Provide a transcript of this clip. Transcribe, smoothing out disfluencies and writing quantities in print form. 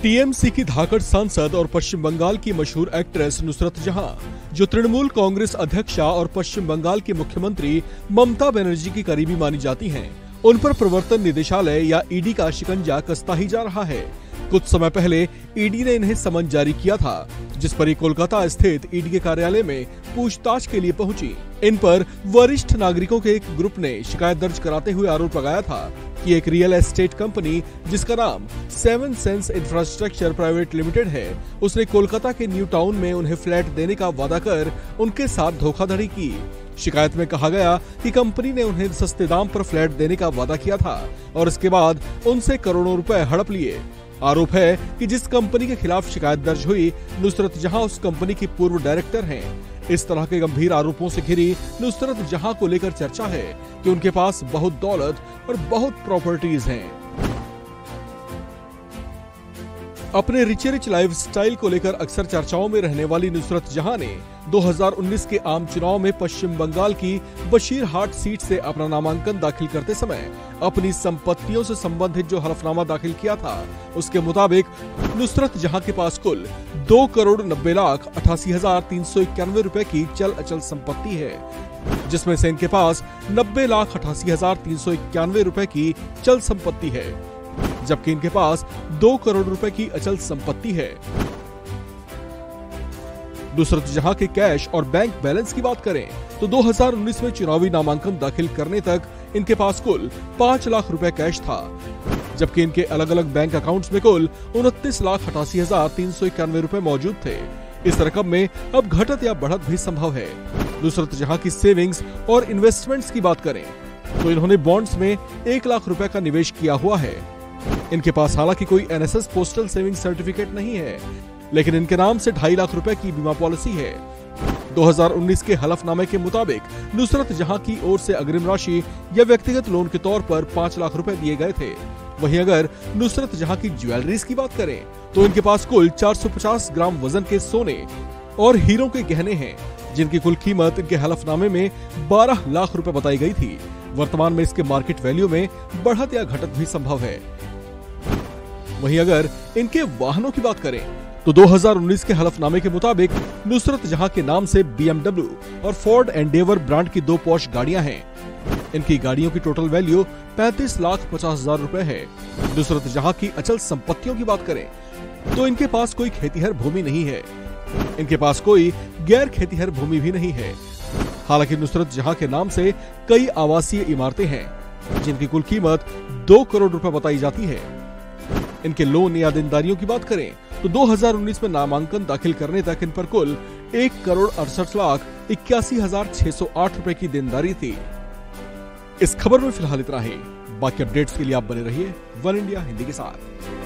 TMC की धाकड़ सांसद और पश्चिम बंगाल की मशहूर एक्ट्रेस नुसरत जहां, जो तृणमूल कांग्रेस अध्यक्षा और पश्चिम बंगाल की मुख्यमंत्री ममता बनर्जी की करीबी मानी जाती हैं, उन पर प्रवर्तन निदेशालय या ईडी का शिकंजा कसता ही जा रहा है। कुछ समय पहले ईडी ने इन्हें समन जारी किया था, जिस पर ये कोलकाता स्थित ईडी के कार्यालय में पूछताछ के लिए पहुंची। इन पर वरिष्ठ नागरिकों के एक ग्रुप ने शिकायत दर्ज कराते हुए आरोप लगाया था कि एक रियल एस्टेट कंपनी जिसका नाम 7 सेंस इंफ्रास्ट्रक्चर प्राइवेट लिमिटेड है, उसने कोलकाता के न्यू टाउन में उन्हें फ्लैट देने का वादा कर उनके साथ धोखाधड़ी की। शिकायत में कहा गया कि कंपनी ने उन्हें सस्ते दाम पर फ्लैट देने का वादा किया था और इसके बाद उनसे करोड़ों रुपए हड़प लिए। आरोप है कि जिस कंपनी के खिलाफ शिकायत दर्ज हुई, नुसरत जहां उस कंपनी की पूर्व डायरेक्टर हैं। इस तरह के गंभीर आरोपों से घिरी नुसरत जहां को लेकर चर्चा है कि उनके पास बहुत दौलत और बहुत प्रॉपर्टीज हैं। अपने रिच लाइफस्टाइल को लेकर अक्सर चर्चाओं में रहने वाली नुसरत जहां ने 2019 के आम चुनाव में पश्चिम बंगाल की बशीरहाट सीट से अपना नामांकन दाखिल करते समय अपनी संपत्तियों से संबंधित जो हलफनामा दाखिल किया था, उसके मुताबिक नुसरत जहां के पास कुल 2,90,88,391 रुपए की चल अचल संपत्ति है, जिसमें से इनके पास 90,88,391 रुपए की चल संपत्ति है, जबकि इनके पास 2 करोड़ रुपए की अचल संपत्ति है। नुसरत जहां के कैश और बैंक बैलेंस की बात करें तो 2019 में चुनावी नामांकन दाखिल करने तक इनके पास कुल 5 लाख रुपए कैश था, जबकि इनके अलग अलग बैंक अकाउंट्स में कुल 29,88,391 रुपए मौजूद थे। इस रकम में अब घटत या बढ़त भी संभव है। नुसरत जहां की सेविंग्स और इन्वेस्टमेंट्स की बात करें तो इन्होंने बॉन्ड्स में 1 लाख रुपए का निवेश किया हुआ है। इनके पास हालांकि कोई एनएसएस पोस्टल सेविंग सर्टिफिकेट नहीं है, लेकिन इनके नाम से 2.5 लाख रुपए की बीमा पॉलिसी है। 2019 के हलफनामे के मुताबिक नुसरत जहां की ओर से अग्रिम राशि या व्यक्तिगत लोन के तौर पर 5 लाख रुपए दिए गए थे। वहीं अगर नुसरत जहां की ज्वेलरीज की बात करें तो इनके पास कुल 450 ग्राम वजन के सोने और हीरों के गहने हैं, जिनकी कुल कीमत इनके हलफनामे में 12 लाख रुपए बताई गई थी। वर्तमान में इसके मार्केट वैल्यू में बढ़त या घटत भी संभव है। वहीं अगर इनके वाहनों की बात करें तो 2019 के हलफनामे के मुताबिक नुसरत जहां के नाम से BMW और फोर्ड एंडेवर ब्रांड की 2 पॉश गाड़ियां हैं। इनकी गाड़ियों की टोटल वैल्यू 35,50,000 रुपए है। नुसरत जहां की अचल संपत्तियों की बात करें तो इनके पास कोई खेतीहर भूमि नहीं है। इनके पास कोई गैर खेतीहर भूमि भी नहीं है। हालांकि नुसरत जहां के नाम से कई आवासीय इमारतें हैं, जिनकी कुल कीमत 2 करोड़ रुपए बताई जाती है। इनके लोन या देनदारियों की बात करें तो 2019 में नामांकन दाखिल करने तक इन पर कुल 1,68,81,608 रुपए की देनदारी थी। इस खबर में फिलहाल इतना ही। बाकी अपडेट्स के लिए आप बने रहिए वन इंडिया हिंदी के साथ।